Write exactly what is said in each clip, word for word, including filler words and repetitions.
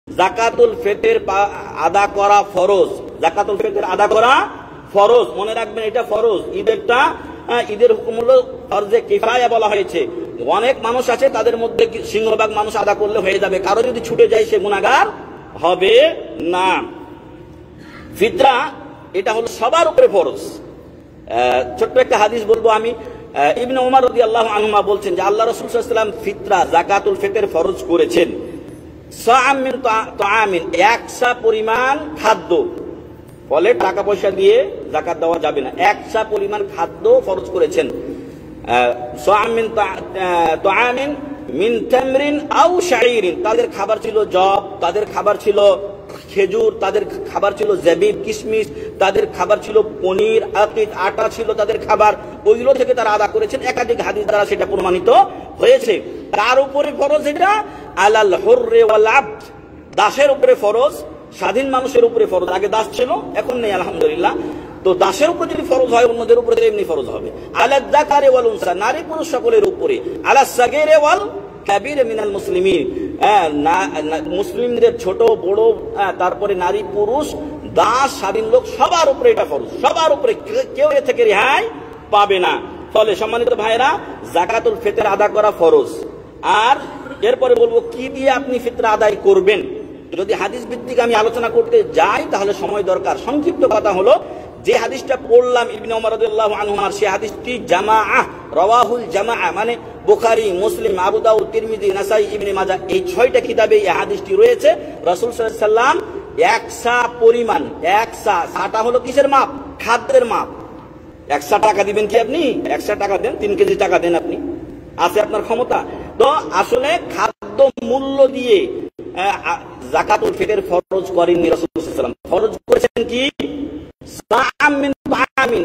জাকাতুল ফিতর আদা করা ফরজ, জাকাতুল ফিতর আদা করা ফরজ, মনে রাখবেন এটা ফরজ। ঈদেরটা ঈদের হুকুম হলো ফরজে কিফায়া বলা হয়েছে। অনেক মানুষ আছে তাদের মধ্যে সিংহভাগ মানুষ আদা করলে হয়ে যাবে, কারো যদি ছুটে যায় সে গুনাহগার হবে না। ফিতরা এটা হলো সবার উপরে ফরজ। ছোট্ট একটা হাদিস বলবো আমি। ইবনে উমর রাদিয়াল্লাহু আনহুমা বলছেন যে আল্লাহ রাসূল সাল্লাল্লাহু আলাইহি ওয়াসাল্লাম ফিতরা যাকাতুল ফিতর ফরজ করেছেন সাআম মিন তাআমিন, একসা পরিমাণ খাদ্য, ফলে টাকা পয়সা দিয়ে যাকাত দেওয়া যাবে না, একসা পরিমাণ খাদ্য ফরজ করেছেন। সাআম মিন তাআমিন মিন তামরিন আও শাঈরিন, তাদের খাবার ছিল জব, তাদের খাবার ছিল খেজুর, তাদের খাবার ছিল জাবিব কিশমিশ, তাদের খাবার ছিল পনির আকিক, আটা ছিল তাদের খাবার, ওইগুলো থেকে তারা আদা করেছেন। একাধিক হাদিস দ্বারা সেটা প্রমাণিত হয়েছে। তার উপরে ফরজ এটা আলাল হুররি ওয়াল আবদ, দাসের উপরে ফরজ, স্বাধীন মানুষের উপরে ফরজ। আগে দাস ছিল, এখন নেই আলহামদুলিল্লাহ। তো দাসের উপরে যদি ফরজ হয় অন্যদের উপরে এমনি ফরজ হবে। আলা যাকারি ওয়াল উনসা, নারী পুরুষ সকলের উপরে। আলা সাগীরি ওয়াল কাবীর মিনাল মুসলিমিন, মুসলিমদের ছোট বড়, তারপরে নারী পুরুষ দাস স্বাধীন লোক সবার উপরে এটা ফরজ, সবার উপরে, কেউ এ থেকে রেহাই পাবে না। ফলে সম্মানিত ভাইরা, যাকাতুল ফিতর আদা করা ফরজ। আর এরপরে বলবো কি দিয়ে আপনি ফিতরা আদায় করবেন। যদি হাদিস ভিত্তিক আমি আলোচনা করতে যাই তাহলে সময় দরকার। সংক্ষিপ্ত কথা হলো, যে হাদিসটা পড়লাম ইবনে ওমর রাদিয়াল্লাহু আনহুমার, সেই হাদিসটি জামাআহ রাওয়াহুল জামাআহ, মানে বুখারী, মুসলিম, আবু দাউদ, তিরমিজি, নাসাই, ইবনে মাজাহ, এই ছয়টা কিতাবে এই হাদিসটি রয়েছে। রাসূল সাল্লাল্লাহু আলাইহি সাল্লাম একসা পরিমাণ, একসা, সাটা হলো কিসের মাপ? খাদ্যের মাপ। একশো টাকা দিবেন কি আপনি? একশো টাকা দেন, তিন কেজি টাকা দেন, আপনি আছে আপনার ক্ষমতা। তো আসলে খাদ্য মূল্য দিয়ে যাকাতুল ফিতর ফরজ করেননি রাসূল সাল্লাল্লাহু আলাইহি ওয়াসাল্লাম। ফরজ করেছেন কি? সাআম মিন তাআমিন,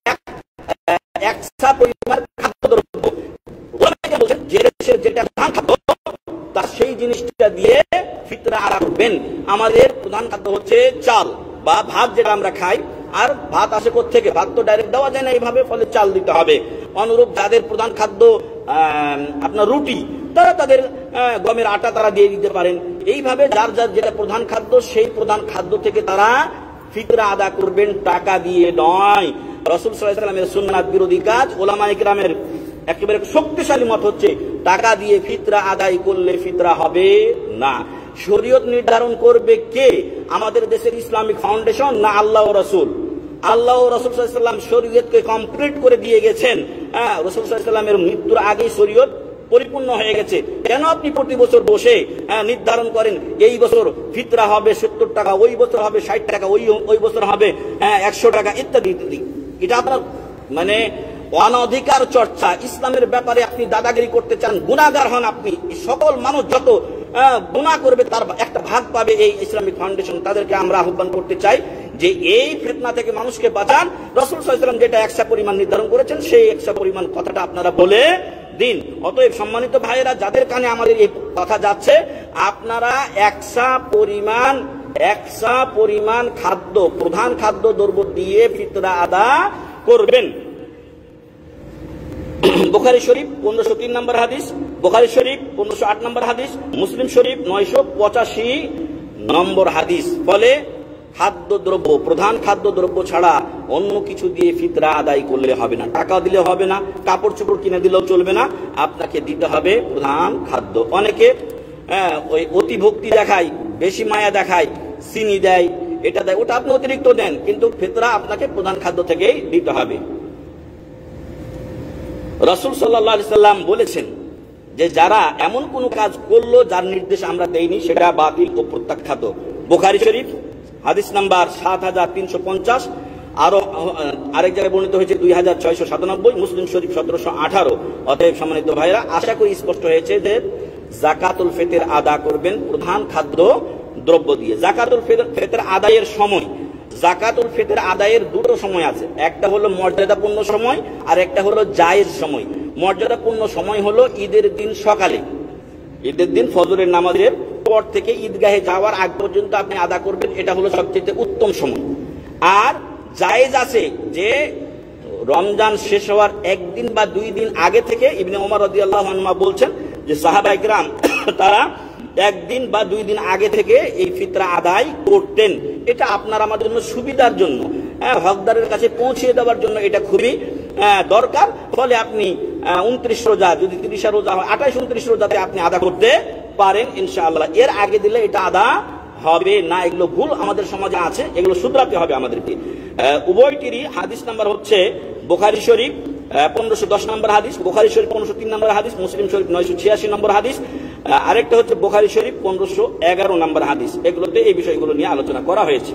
একসা পরিমাণ খাদ্যদ্রব্য। ওলামায়ে বলেন যে দেশের যেটা প্রধান খাদ্য তার সেই জিনিসটা দিয়ে ফিতরা আদা করবেন। আমাদের প্রধান খাদ্য হচ্ছে চাল বা ভাত, যেটা আমরা খাই। আর ভাত আসে কোত্থেকে? ভাত তো ডাইরেক্ট দেওয়া যায় না এইভাবে, ফলে চাল দিতে হবে। অনুরূপ যাদের প্রধান খাদ্য আপনার রুটি, তারা তাদের গমের আটা তারা দিয়ে দিতে পারেন। এইভাবে যার যার যেটা প্রধান খাদ্য, সেই প্রধান খাদ্য থেকে তারা ফিতরা আদা করবেন, টাকা দিয়ে নয়। রাসূল সাল্লাল্লাহু আলাইহি ওয়াসাল্লামের সুন্নাত বিরোধী কাজ। উলামায়ে কেরামের একেবারে শক্তিশালী মত হচ্ছে টাকা দিয়ে ফিতরা আদায় করলে ফিতরা হবে না। শরীয়ত নির্ধারণ করবে কে? আমাদের দেশের ইসলামিক ফাউন্ডেশন না আল্লাহ ও রাসূল? আল্লাহ ও রাসূল সাল্লাল্লাহু আলাইহি ওয়াসাল্লাম শরীয়তকে কমপ্লিট করে দিয়ে গেছেন। হ্যাঁ, রাসূল সাল্লাল্লাহু আলাইহি ওয়াসাল্লামের মৃত্যুর আগেই শরীয়ত পরিপূর্ণ হয়ে গেছে। কেন আপনি প্রতি বছর বসে নির্ধারণ করেন এই বছর ফিতরা হবে সত্তর টাকা, ওই বছর হবে ষাট টাকা, ওই ওই বছর হবে একশো টাকা, ইত্যাদি ইত্যাদি? এটা আপনার মানে অনধিকার চর্চা। ইসলামের ব্যাপারে আপনি দাদাগিরি করতে চান, গুনাহগার হন আপনি। সকল মানুষ যত গুনাহ করবে তার একটা ভাগ পাবে এই ইসলামিক ফাউন্ডেশন। তাদেরকে আমরা আহ্বান করতে চাই যে এই ফিতনা থেকে মানুষকে বাঁচান। রাসূল সাল্লাল্লাহু আলাইহি ওয়াসাল্লাম যেটা একশো পরিমাণ নির্ধারণ করেছেন, সেই একশো পরিমাণ কথাটা আপনারা বলে দিন। অতএব সম্মানিত ভাইয়েরা, যাদের কানে আমাদের এই কথা যাচ্ছে, আপনারা একশো পরিমাণ একশো পরিমাণ খাদ্য, প্রধান খাদ্য দ্রব্য দিয়ে ফিতরা আদা করবেন। বুখারী শরীফ পনেরোশো তিন নম্বর হাদিস, বুখারী শরীফ পনেরোশো আট নম্বর হাদিস, মুসলিম শরীফ নয়শো পঁচাশি নম্বর হাদিস। ফলে খাদ্য দ্রব্য, প্রধান খাদ্য দ্রব্য ছাড়া অন্য কিছু দিয়ে ফিতরা আদায় করলে হবে না। টাকা দিলে হবে না, কাপড় চোপড় কিনে দিলেও চলবে না, আপনাকে দিতে হবে প্রধান খাদ্য। অনেকে ওই অতি ভক্তি দেখায়, বেশি মায়া দেখায়, চিনি দেয়, এটা দেয়, ওটা আপনি অতিরিক্ত দেন, কিন্তু ফিতরা আপনাকে প্রধান খাদ্য থেকেই দিতে হবে। রাসূল সাল্লাল্লাহু আলাইহি সাল্লাম বলেছেন যে যারা এমন কোন কাজ করলো যার নির্দেশ আমরা দেইনি, সেটা বাতিল ও প্রত্যাখ্যাত। বুখারী শরীফ হাদিস নাম্বার সাত হাজার তিনশো পঞ্চাশ, আরো আরেক জায়গায় বর্ণিত হয়েছে দুই হাজার ছয়শো সাতানব্বই, মুসলিম শরীফ সতেরোশো আঠারো। অতএব সম্মানিত ভাইরা, আশা করি স্পষ্ট হয়েছে যে যাকাতুল ফিতর আদা করবেন প্রধান খাদ্য দ্রব্য দিয়ে। যাকাতুল ফিতর আদায়ের সময়, যাকাতুল ফিতর আদায়ের দুটো সময় আছে। একটা হলো মর্যাদাপূর্ণ সময়, আর একটা হলো জায়েজ সময়। মর্যাদাপূর্ণ সময় হলো ঈদের দিন সকালে, ঈদের দিন ফজরের নামাজের পর থেকে ঈদগাহে যাওয়ার আগ পর্যন্ত আপনি আদা করবেন, এটা হলো সবচেয়ে উত্তম সময়। আর জায়েজ আছে যে রমজান শেষ হওয়ার একদিন বা দুই দিন আগে থেকে। ইবনে ওমর রাদিয়াল্লাহু আনহু বলছেন যে সাহাবায়ে কেরাম তারা একদিন বা দুই দিন আগে থেকে এই ফিতরা আদায় করতেন। এটা আপনার আমার জন্য সুবিধার জন্য, হকদারের কাছে পৌঁছে দেওয়ার জন্য এটা খুবই দরকার। ফলে আপনি উনত্রিশ রোজা, যদি তিরিশা রোজা হয় আঠাইশ উনত্রিশ রোজাতে আপনি আদা করতে পারেন ইনশাআল্লাহ। এর আগে দিলে এটা আদা হবে না। এগুলো ভুল আমাদের সমাজে আছে, এগুলো শুধরাতে হবে আমাদেরকে। উভয়টিরই হাদিস নাম্বার হচ্ছে বুখারী শরীফ পনেরোশো দশ নম্বর হাদিস, বুখারী শরীফ পনেরোশো তিন নম্বর হাদিস, মুসলিম শরীফ নয়শো ছিয়াশি নম্বর হাদিস, আরেকটা হচ্ছে বুখারী শরীফ পনেরোশো এগারো নম্বর হাদিস। এগুলোতে এই বিষয়গুলো নিয়ে আলোচনা করা হয়েছে।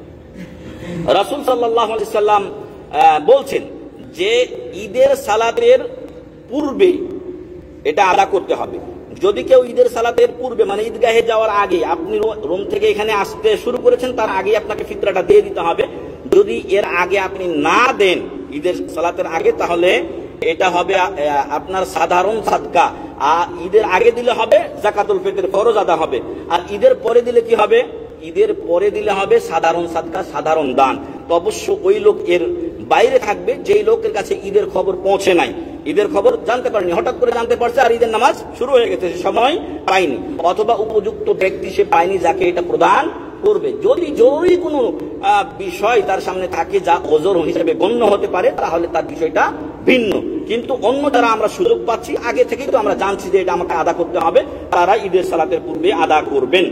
রাসূল সাল্লাল্লাহু আলাইহি সাল্লাম বলছেন যে ঈদের সালাতের পূর্বে এটা আদা করতে হবে। যদি কেউ ঈদের সালাতের পূর্বে মানে ঈদগাহে যাওয়ার আগে, আপনি রুম থেকে এখানে আসতে শুরু করেছেন তার আগে আপনাকে ফিতরাটা দিয়ে দিতে হবে। যদি এর আগে আপনি না দেন ঈদের সালাতের আগে, তাহলে এটা হবে আপনার সাধারণ সাদকা। আর ঈদের আগে দিলে হবে যাকাতুল ফিতর, ফরজ আদা হবে। আর ঈদের পরে দিলে কি হবে? ঈদের পরে দিলে হবে সাধারণ সাদকা, সাধারণ দান। তো অবশ্য ওই লোক এর বাইরে থাকবে যেই লোকের কাছে ঈদের খবর পৌঁছে নাই, ঈদের খবর জানতে পারেনি, হঠাৎ করে জানতে পারছে আর ঈদের নামাজ শুরু হয়ে গেছে, সে সময় পায়নি, অথবা উপযুক্ত ব্যক্তি সে পায়নি যাকে এটা প্রদান করবে। যদি জরুরি কোনো বিষয় তার সামনে থাকে যা ওজর হিসেবে গণ্য হতে পারে, তাহলে তার বিষয়টা ভিন্ন। কিন্তু অন্য যারা আমরা সুযোগ পাচ্ছি, আগে থেকেই তো আমরা জানছি যে এটা আমাকে আদা করতে হবে, তারা ঈদের সালাতের পূর্বে আদা করবেন।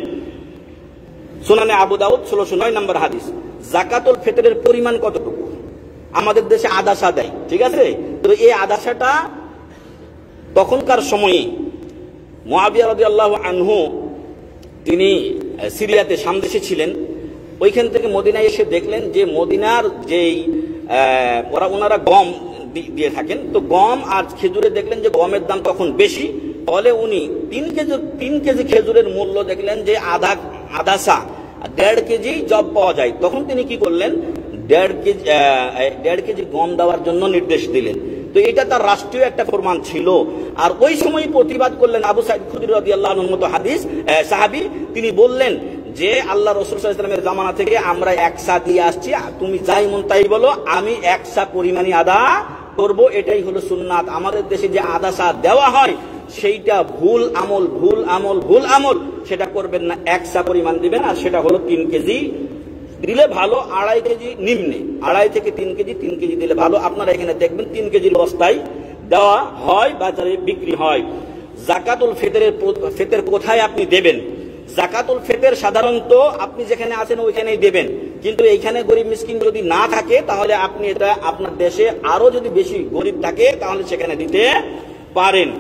সুনানে আবু দাউদ ষোলোশো নয় নম্বর হাদিস। যাকাতুল ফিতরের পরিমাণ কতটুকু? আমাদের দেশে আদাসা দেয়, ঠিক আছে? তো এই আদাসাটা তখনকার সময়ে মুআবিয়া রাদিয়াল্লাহু আনহু তিনি সিরিয়াতে সামদেশে ছিলেন, ওইখান থেকে মদিনায় এসে দেখলেন যে মদিনার যেই ওরা ওনারা গম দিয়ে থাকেন, তো গম আর খেজুরে দেখলেন যে গমের দাম তখন বেশি। ফলে উনি তিন কেজি তিন কেজি খেজুরের মূল্য দেখলেন যে আধা আদাসা দেড় কেজি জব পাওয়া যায়। তখন তিনি কি করলেন? দেড় কেজি দেড় কেজি গম দেওয়ার জন্য নির্দেশ দিলেন। তো এটা তার রাষ্ট্রীয় একটা ফরমান ছিল। আর ওই সময় প্রতিবাদ করলেন আবু সাঈদ খুদরি রাদিয়াল্লাহু আনহুর মতো হাদিস সাহাবী। তিনি বললেন যে আল্লাহ রাসূল সাল্লাল্লাহু আলাইহি ওয়াসাল্লামের জামানা থেকে আমরা একসা দিয়ে আসছি, তুমি যাই মন তাই বলো, আমি একসা পরিমাণই আদা করব, এটাই হলো সুন্নাত। আমাদের দেশে যে আদাসা দেওয়া হয় সেইটা ভুল আমল, ভুল আমল, ভুল আমল। সেটা করবেন না, একসা পরিমাণ দিবেন। আর সেটা হলো তিন কেজি দিলে ভালো, আড়াই কেজি নিম্নে, আড়াই থেকে তিন কেজি তিন কেজি দিলে ভালো। আপনারা এখানে দেখবেন তিন কেজির বস্তায় দেওয়া হয়, বাজারে বিক্রি হয়। যাকাতুল ফিতরের ফিতর কোথায় আপনি দেবেন? যাকাতুল ফিতর সাধারণত আপনি যেখানে আছেন ওইখানেই দেবেন। কিন্তু এইখানে গরিব মিসকিন যদি না থাকে, তাহলে আপনি এটা আপনার দেশে আরো যদি বেশি গরিব থাকে তাহলে সেখানে দিতে পারেন।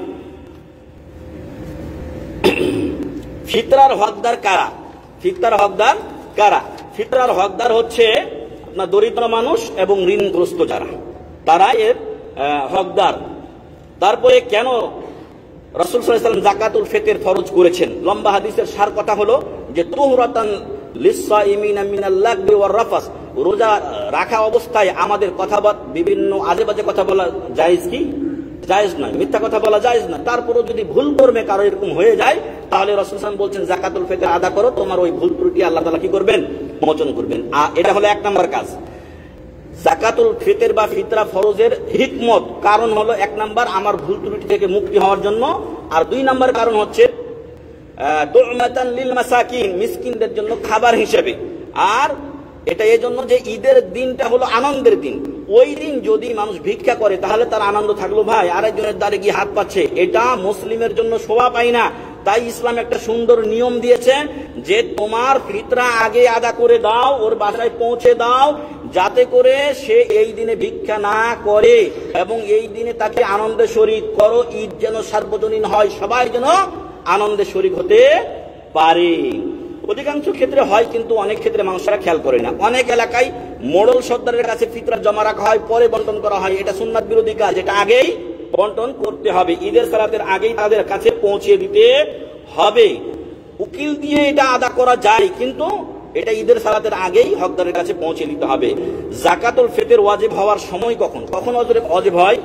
ফিতরার হকদার কারা? ফিতরার হকদার কারা? ফিতরার হকদার হচ্ছে আপনার দরিদ্র মানুষ এবং ঋণগ্রস্ত যারা, তারা এর হকদার। তারপরে কেন রাসূল সাল্লাল্লাহু আলাইহি ওয়াসাল্লাম যাকাতুল ফিতর ফরজ করেছেন? লম্বা হাদিসের সার কথা হলো যে তুহরাতান লিস-সাইমিনা মিনাল লাগবি ওয়ার রাফাস। রোজা রাখা অবস্থায় আমাদের কথা বিভিন্ন আজে বাজে কথা বলা জায়েজ কি? জায়েজ নয়। মিথ্যা কথা বলা জায়েজ না। তারপরও যদি ভুল কর্মে কারো এরকম হয়ে যায়, তাহলে রাসূল সাল্লাল্লাহু আলাইহি ওয়াসাল্লাম বলছেন যাকাতুল ফিতর আদা করো, তোমার ওই ভুল ত্রুটি আল্লাহ তাআলা কি করবেন? মোচন করবেন। আর এটা হলো এক নাম্বার কাজ। যাকাতুল ফিতর বা ফিতরা ফরজের হিকমত কারণ হলো এক নাম্বার আমার ভুল ত্রুটি থেকে মুক্তি হওয়ার জন্য, আর দুই নাম্বার কারণ হচ্ছে তু'মাতান লিল মাসাকিন, মিসকিনদের জন্য খাবার হিসেবে। আর এটা এই জন্য যে ঈদের দিনটা হলো আনন্দের দিন। ওই দিন যদি মানুষ ভিক্ষা করে তাহলে তার আনন্দ থাকলো, ভাই আরেকজনের দ্বারে গিয়ে হাত পাচ্ছে, এটা মুসলিমের জন্য শোভা পায় না। তাই ইসলাম একটা সুন্দর নিয়ম দিয়েছে যে তোমার ফিতরা আগে আদা করে দাও, ওর বাসায় পৌঁছে দাও, যাতে করে সে এই দিনে ভিক্ষা না করে এবং এই দিনে তাকে আনন্দে শরীক করো। ঈদ যেন সার্বজনীন হয়, সবাই যেন আনন্দে শরীক হতে পারে। অধিকাংশ ক্ষেত্রে হয়, কিন্তু অনেক ক্ষেত্রে মানুষরা খেয়াল করে না। অনেক এলাকায় মোড়ল সর্দারের কাছে ফিতরা জমা রাখা হয়, পরে বন্টন করা হয়। এটা সুন্নাত বিরোধী কাজ, এটা আগেই বন্টন করতে হবে। ঈদের সালাতের আগেই তাদের কাছে পৌঁছে দিতে হবে। উকিল দিয়ে এটা আদা করা যায়, কিন্তু এটা ঈদের সালাতের আগেই হকদারের কাছে পৌঁছে দিতে হবে। যাকাতুল ফিতর ওয়াজিব হওয়ার সময় কখন? কখন ওয়াজিব হয়?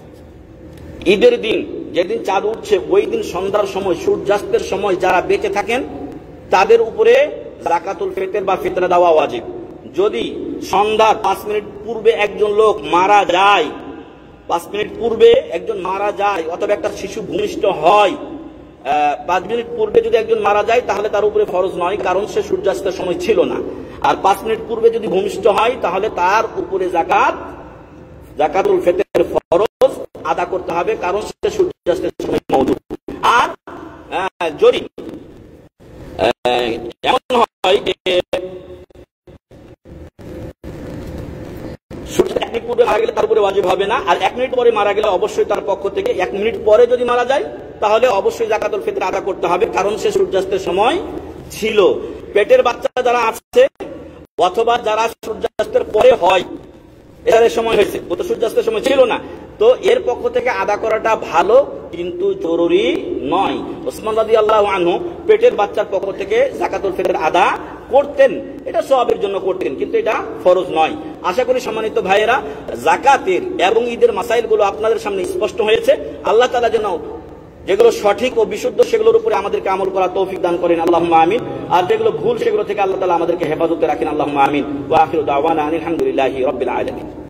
ঈদের দিন, যেদিন চাঁদ উঠছে ওই দিন সন্ধ্যার সময়, সূর্যাস্তের সময় যারা বেঁচে থাকেন তাদের উপরে যাকাতুল ফিতর বা ফিতরা দেওয়া ওয়াজিব। যদি সন্ধ্যার পাঁচ মিনিট পূর্বে একজন লোক মারা যায়, পাঁচ মিনিট পূর্বে একজন মারা যায়, অথবা একটা শিশু ভূমিষ্ঠ হয়, পাঁচ মিনিট পূর্বে যদি একজন মারা যায় তাহলে তার উপরে ফরজ নয়, কারণ সে সূর্যাস্তের সময় ছিল না। আর পাঁচ মিনিট পূর্বে যদি ভূমিষ্ঠ হয় তাহলে তার উপরে যাকাত যাকাতুল ফিতর ফরজ আদা করতে হবে, কারণ সে সূর্যাস্তের সময় মওজুদ। আর যদি এমন হয় যে সূর্য এক মিনিট পূর্বে মারা গেলে তার উপরে ওয়াজিব হবে না, আর এক মিনিট পরে মারা গেলে অবশ্যই তার পক্ষ থেকে এক মিনিট পরে যদি মারা যায় তাহলে অবশ্যই যাকাতুল ফিতর আদা করতে হবে, কারণ সে সূর্যাস্তের সময় ছিল। পেটের বাচ্চা যারা আছে অথবা যারা সূর্যাস্তের পরে হয়, এর সময় হয়েছে, ও তো সূর্যাস্তের সময় ছিল না, তো এর পক্ষ থেকে আদা করাটা ভালো কিন্তু জরুরি নয়। ওসমান রাদিয়াল্লাহু আনহু পেটের বাচ্চার পক্ষ থেকে যাকাতুল ফিতর আদা করতেন, এটা সওয়াবের জন্য করতেন, কিন্তু এটা ফরজ নয়। আশা করি সম্মানিত ভাইয়েরা যাকাতের এবং ঈদের মাসাইলগুলো আপনাদের সামনে স্পষ্ট হয়েছে। আল্লাহ তাআলা যেন যেগুলো সঠিক ও বিশুদ্ধ সেগুলোর উপরে আমাদেরকে আমল করা তৌফিক দান করেন, আল্লাহুম্মা আমিন। আর যেগুলো ভুল সেগুলো থেকে আল্লাহ তাআলা আমাদেরকে হেফাজতে রাখেন, আল্লাহুম্মা আমিন। ওয়া আখিরু দাওয়ানা আনিল হামদুলিল্লাহি রাব্বিল আলামিন।